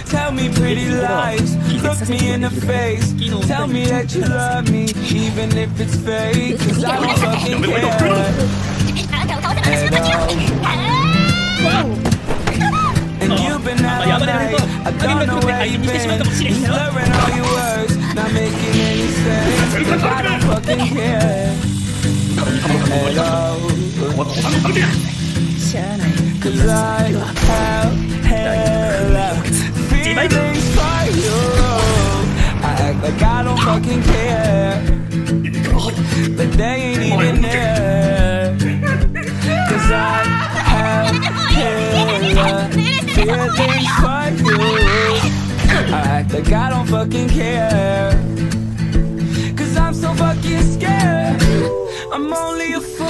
Tell me pretty lies, look me in the face. Tell me that you love me, even if it's fake. Cause I don't fucking care at all. And you've been out all night, I don't know where you've been. Slurring all your words, not making any sense. Cause I don't fucking care at all. Cause I have hella feelings for you. I act like I don't fucking care, but they ain't even there. Cause I have hella feelings for you. I act like I don't fucking care, cause I'm so fucking scared. I'm only a fool.